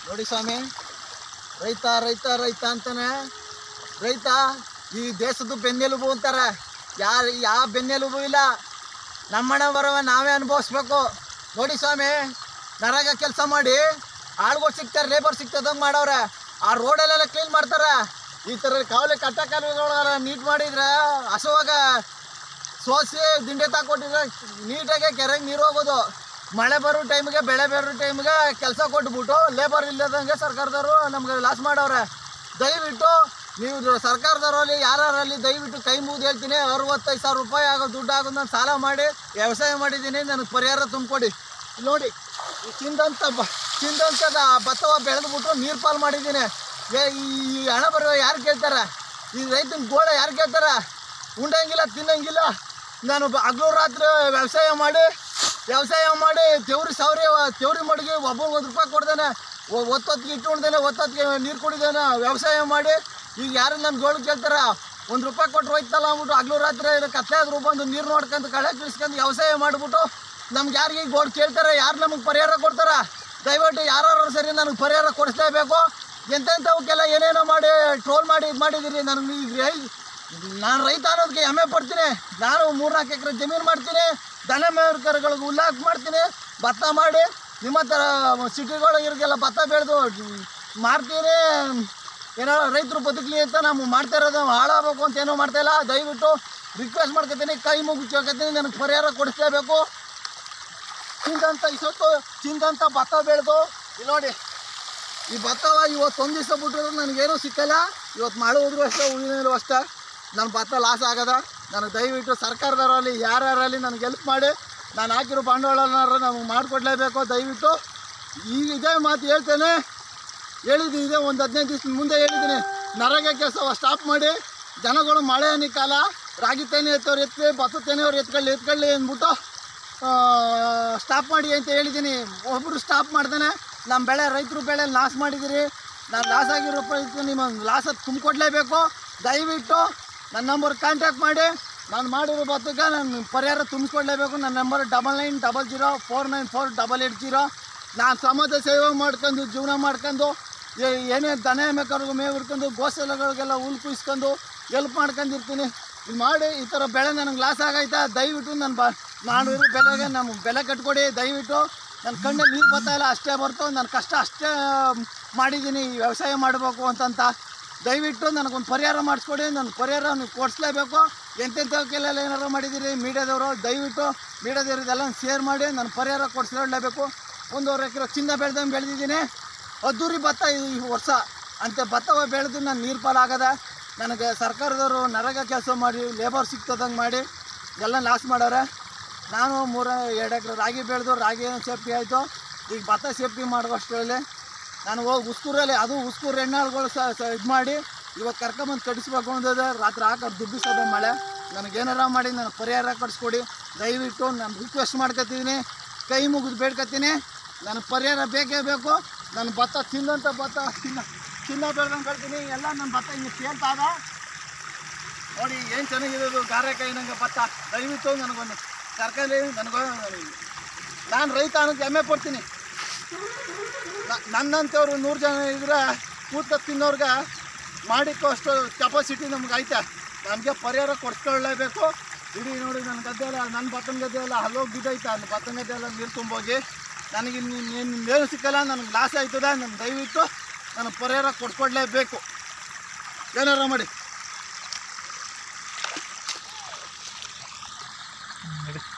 ನೋಡಿ ಸ್ವಾಮಿ, ರೈತ ರೈತ ರೈತ ಅಂತಾನೆ. ರೈತ ಈ ದೇಶದ ಬೆನ್ನೆಲುಬು ಅಂತಾರೆ. ಯಾವ ಬೆನ್ನೆಲುಬು ಇಲ್ಲ. ನಮ್ಮನೆ ಬರವ ನಾವೇ ಅನುಭವಿಸ್ಬೇಕು. ನೋಡಿ ಸ್ವಾಮಿ, ನರಗ ಕೆಲಸ ಮಾಡಿ ಆಳ್ಗಳು ಸಿಗ್ತಾರೆ, ಲೇಬರ್ ಸಿಗ್ತದಂಗೆ ಮಾಡವ್ರೆ. ಆ ರೋಡಲ್ಲೆಲ್ಲ ಕ್ಲೀನ್ ಮಾಡ್ತಾರೆ. ಈ ಥರ ಕಾವಲೆ ಕಟ್ಟ ಕಾಲುವೆಗಳ ನೀಟ್ ಮಾಡಿದ್ರೆ ಹಸುವಾಗ ಸೋಸಿ ದಿಂಡೆ ತಾಕೊಟ್ಟಿದ್ರೆ ನೀಟಾಗೆ ಕೆರೆಗೆ ನೀರು ಹೋಗೋದು. ಮಳೆ ಬರೋ ಟೈಮಿಗೆ, ಬೆಳೆ ಬರೋ ಟೈಮಿಗೆ ಕೆಲಸ ಕೊಟ್ಬಿಟ್ಟು ಲೇಬರ್ ಇಲ್ಲದಂಗೆ ಸರ್ಕಾರದವರು ನಮ್ಗೆ ಲಾಸ್ ಮಾಡವ್ರೆ. ದಯವಿಟ್ಟು ನೀವು ಸರ್ಕಾರದವರಲ್ಲಿ ಯಾರಲ್ಲಿ ದಯವಿಟ್ಟು ಕೈ ಮುಗಿದು ಹೇಳ್ತೀನಿ, 65,000 ರೂಪಾಯಿ ಆಗೋ ದುಡ್ಡು ಆಗೋದು. ನಾನು ಸಾಲ ಮಾಡಿ ವ್ಯವಸಾಯ ಮಾಡಿದ್ದೀನಿ, ನನಗೆ ಪರಿಹಾರ ತುಂಬಿಕೊಡಿ. ನೋಡಿ, ಈ ಚಿಂದಂಥ ಭತ್ತವ ಬೆಳೆದ್ಬಿಟ್ಟು ನೀರು ಪಾಲು ಮಾಡಿದ್ದೀನಿ. ಈ ಹಣ ಬರುವ ಯಾರು ಕೇಳ್ತಾರೆ? ಈ ರೈತನ ಗೋಳ ಯಾರು ಕೇಳ್ತಾರೆ? ಉಂಡಂಗಿಲ್ಲ, ತಿನ್ನಂಗಿಲ್ಲ. ನಾನು ಹಗಲು ರಾತ್ರಿ ವ್ಯವಸಾಯ ಮಾಡಿ ತೆವ್ರಿ ಮಡಗಿ ಒಬ್ಬನಿಗೆ 1 ರೂಪಾಯಿ ಕೊಡ್ದೇನೆ, ಒತ್ತೊತ್ತಿಗೆ ಇಟ್ಟು ಉಣ್ದೇನೆ, ಒತ್ತೊತ್ತಿಗೆ ನೀರು ಕುಡಿದೇನೆ ವ್ಯವಸಾಯ ಮಾಡಿ. ಈಗ ಯಾರು ನನ್ನ ಗೋಳು ಕೇಳ್ತಾರೆ? 1 ರೂಪಾಯಿ ಕೊಟ್ಟು ಹೋಯ್ತಲ್ಲ ಅಂದ್ಬಿಟ್ಟು ಹಗಲು ರಾತ್ರಿ ಕತ್ಲೆ ಆದ್ರೂ ಬಂದು ನೀರು ನೋಡ್ಕೊಂಡು ಕಳೆ ಕಿಳಿಸ್ಕೊಂಡು ವ್ಯವಸಾಯ ಮಾಡಿಬಿಟ್ಟು ನಮ್ಗೆ ಯಾರಿಗೆ ಈಗ ಗೋಳು ಕೇಳ್ತಾರೆ? ಯಾರು ನಮಗೆ ಪರಿಹಾರ ಕೊಡ್ತಾರೆ? ದಯವಿಟ್ಟು ಯಾರು ಸರಿ ನನಗೆ ಪರಿಹಾರ ಕೊಡಿಸ್ಲೇಬೇಕು. ಎಂತೆಂಥವಕ್ಕೆಲ್ಲ ಏನೇನೋ ಮಾಡಿ ಟ್ರೋಲ್ ಮಾಡಿ ಇದು ಮಾಡಿದ್ದೀರಿ. ನನಗೆ ಈಗ ನಾನು ರೈತ ಅನ್ನೋದಕ್ಕೆ ಹೆಮ್ಮೆ ಪಡ್ತೀನಿ. ನಾನು 3-4 ಎಕರೆ ಜಮೀನು ಮಾಡ್ತೀನಿ, ದನ ಮೇಕರುಗಳಿಗೆ ಹುಲ್ಲಾಕ್ ಮಾಡ್ತೀನಿ, ಭತ್ತ ಮಾಡಿ ನಿಮ್ಮ ಥರ ಸಿಟಿಗಳಿಗೆಲ್ಲ ಭತ್ತ ಬೆಳೆದು ಮಾರ್ತೀನಿ. ಏನೋ ರೈತರು ಬದುಕಲಿ ಅಂತ ನಾವು ಮಾಡ್ತಾ ಇರೋದು. ಹಾಳಾಗಬೇಕು ಅಂತ ಏನೋ ಮಾಡ್ತಾಯಿಲ್ಲ. ದಯವಿಟ್ಟು ರಿಕ್ವೆಸ್ಟ್ ಮಾಡ್ಕೊತೀನಿ, ಕೈ ಮುಗಿಸ್ಕೊಳ್ತೀನಿ, ನನಗೆ ಪರಿಹಾರ ಕೊಡಿಸ್ಲೇಬೇಕು. ಚಿಂದಂಥ ಭತ್ತ ಬೆಳೆದು ಇಲ್ಲಿ ನೋಡಿ, ಈ ಭತ್ತವ ಇವತ್ತು ಒಂದು ದಿವಸ ಬಿಟ್ಟರು ನನಗೇನೂ ಸಿಕ್ಕಲ್ಲ. ಇವತ್ತು ಮಳೆ ಹೋದ್ರು ಅಷ್ಟೇ, ಉಳಿನೂ ಅಷ್ಟೇ. ನನ್ನ ಭತ್ತ ಲಾಸ್ ಆಗದ. ನನಗೆ ದಯವಿಟ್ಟು ಸರ್ಕಾರದವರಲ್ಲಿ ಯಾರ್ಯಾರಲ್ಲಿ ನನಗೆ ಹೆಲ್ಪ್ ಮಾಡಿ, ನಾನು ಹಾಕಿರೋ ಬಂಡವಾಳನಾರು ನಮಗೆ ಮಾಡಿಕೊಡ್ಲೇಬೇಕು. ದಯವಿಟ್ಟು ಈಗ ಇದೇ ಮಾತು ಹೇಳ್ತೇನೆ, ಹೇಳಿದ್ದೀನಿ. ಒಂದು 15 ದಿವಸ ಮುಂದೆ ಹೇಳಿದ್ದೀನಿ, ನರಗೆ ಕೆಲಸ ಸ್ಟಾಪ್ ಮಾಡಿ. ಜನಗಳು ಮಳೆ ಹನಿ ಕಾಲ, ರಾಗಿ ತೆನೆ ಎತ್ತವ್ರು ಎತ್ತಿ, ಭತ್ತ ತೆನೆಯವ್ರು ಎತ್ಕೊಳ್ಳಿ ಅಂದ್ಬಿಟ್ಟು ಸ್ಟಾಪ್ ಮಾಡಿ ಅಂತ ಹೇಳಿದ್ದೀನಿ. ಒಬ್ಬರು ಸ್ಟಾಪ್ ಮಾಡ್ತಾನೆ. ನಮ್ಮ ಬೆಳೆ, ರೈತರು ಬೆಳೆ ಲಾಸ್ ಮಾಡಿದ್ದೀರಿ. ನಾನು ಲಾಸ್ ಆಗಿರೋ ನಿಮ್ಮ ಲಾಸ್ ತುಂಬಿಕೊಡ್ಲೇಬೇಕು. ದಯವಿಟ್ಟು ನನ್ನ ನಂಬರ್ ಕಾಂಟ್ಯಾಕ್ಟ್ ಮಾಡಿ. ನಾನು ಮಾಡಿರೋ ಭತ್ತಕ್ಕೆ ನಾನು ಪರಿಹಾರ ತುಂಬಿಕೊಡ್ಲೇಬೇಕು. ನನ್ನ ನಂಬರ್ 9900494880. ನಾನು ಸಮಾಜ ಸೇವೆ ಮಾಡ್ಕೊಂಡು ಜೀವನ ಮಾಡ್ಕೊಂಡು ಏನೇ ದನ ಮೇಕರ್ಗೂ ಮೇವು ಇರ್ಕೊಂಡು ಗೋಶಾಲೆಗಳಿಗೆಲ್ಲ ಹುಲ್ ಕುಯ್ಸ್ಕೊಂಡು ಎಲ್ಪ್ ಮಾಡ್ಕೊಂಡಿರ್ತೀನಿ. ಇದು ಮಾಡಿ ಈ ಥರ ಬೆಳೆ ನನಗೆ ಲಾಸ್ ಆಗೈತೆ. ದಯವಿಟ್ಟು ಮಾಡಿರೋ ಬೆಲೆಗೆ ನಮ್ಗೆ ಬೆಲೆ ಕಟ್ಕೊಡಿ. ದಯವಿಟ್ಟು ನನ್ನ ಕಣ್ಣಲ್ಲಿ ನೀರು ಬರ್ತಾಯಿಲ್ಲ, ಅಷ್ಟೇ ಬರ್ತು. ನನ್ನ ಕಷ್ಟ ಅಷ್ಟೇ ಮಾಡಿದ್ದೀನಿ ಈ ವ್ಯವಸಾಯ ಮಾಡಬೇಕು ಅಂತಂತ. ದಯವಿಟ್ಟು ನನಗೊಂದು ಪರಿಹಾರ ಮಾಡಿಸ್ಕೊಡಿ. ನನ್ನ ಪರಿಹಾರ ನೀವು ಕೊಡಿಸ್ಲೇಬೇಕು. ಎಂತೆಂಥವಕ್ಕೆಲ್ಲ ಏನಾರು ಮಾಡಿದ್ದೀರಿ ಮೀಡಿಯಾದವರು, ದಯವಿಟ್ಟು ಮೀಡಿಯಾದವ್ರು ಇದೆಲ್ಲ ಶೇರ್ ಮಾಡಿ ನನ್ನ ಪರಿಹಾರ ಕೊಡಿಸ್ಲೇಬೇಕು. 1.5 ಎಕರೆ ಚಿನ್ನ ಬೆಳೆದಿದ್ದೀನಿ. ಅದ್ದೂರಿ ಭತ್ತ ಈ ವರ್ಷ ಅಂತ ಭತ್ತವ ಬೆಳೆದು ನಾನು ನೀರು ಪಾಲಾಗದ. ನನಗೆ ಸರ್ಕಾರದವರು ನರಗ ಕೆಲಸ ಮಾಡಿ ಲೇಬರ್ ಸಿಗ್ತದಂಗೆ ಮಾಡಿ ಎಲ್ಲ ಲಾಸ್ ಮಾಡವ್ರೆ. ನಾನು 2 ಎಕರೆ ರಾಗಿ ಬೆಳೆದು ರಾಗಿ ಸೇಫ್ಟಿ ಆಯಿತು. ಈಗ ಭತ್ತ ಸೇಫ್ಟಿ ಮಾಡುವಷ್ಟರಲ್ಲಿ ನಾನು ಹೋಗಿ ಉಸ್ಕೂರಲ್ಲಿ, ಅದು ಉಸ್ಕೂರು ಹೆಣ್ಣಾಳುಗಳು ಇದು ಮಾಡಿ ಇವತ್ತು ಕರ್ಕೊಂಬಂದು ಕಟ್ಟಿಸ್ಬೇಕು ಅಂದಿದೆ. ರಾತ್ರಿ ಹಾಕೋದು ದುಬ್ಬಿಸೋದ ಮಳೆ. ನನಗೇನಾರ ಮಾಡಿ ನನಗೆ ಪರಿಹಾರ ಕಟ್ಸ್ಕೊಡಿ. ದಯವಿಟ್ಟು ನಾನು ರಿಕ್ವೆಸ್ಟ್ ಮಾಡ್ಕೊತಿದ್ದೀನಿ, ಕೈ ಮುಗಿದು ಬೇಡ್ಕೊತೀನಿ. ನನಗೆ ಪರಿಹಾರ ಬೇಕೇ ಬೇಕು. ನನ್ನ ಭತ್ತ ತಿಂದಂಥ ಭತ್ತ ಚಿನ್ನ ಬೆಳ್ದಂಗೆ ಕಳ್ತೀನಿ. ಎಲ್ಲ ನನ್ನ ಭತ್ತ ಹಿಂಗೆ ಕೇಳ್ತಾದ ನೋಡಿ, ಏನು ಚೆನ್ನಾಗಿರೋದು ಗಾರೆಕಾಯಿ ನಂಗೆ ಭತ್ತ. ದಯವಿಟ್ಟು ನನಗೊಂದು ಸರ್ಕಾರಿ ನಾನು ರೈತ ಅನ್ನೋದು ಹೆಮ್ಮೆ ಪಡ್ತೀನಿ. ನನ್ನಂಥವ್ರು 100 ಜನ ಇದ್ರೆ ಕೂತ ತಿನ್ನೋರ್ಗೆ ಮಾಡಿಕ್ಕೋ ಅಷ್ಟು ಕೆಪಾಸಿಟಿ ನಮ್ಗೆ ಐತೆ. ನಮಗೆ ಪರಿಹಾರ ಕೊಡ್ಸ್ಕೊಳ್ಳೇಬೇಕು. ಇಡೀ ನೋಡಿ ನನ್ನ ಗದ್ದೆ ಎಲ್ಲ, ನನ್ನ ಭತ್ತನ ಗದ್ದೆ ಎಲ್ಲ ಹಲೋಗಿ ಬಿದ್ದೈತೆ. ನನ್ನ ಭತ್ತನ ಗದ್ದೆ ಎಲ್ಲ ನೀರು ತುಂಬೋಗಿ ನನಗೆ ಇನ್ನೇನು ಸಿಕ್ಕಲ್ಲ. ನನಗೆ ಲಾಸ್ ಆಯ್ತದೆ. ನಾನು ದಯವಿಟ್ಟು ನನಗೆ ಪರಿಹಾರ ಕೊಡ್ಸ್ಕೊಡ್ಲೇಬೇಕು. ಏನಾರ ಮಾಡಿ.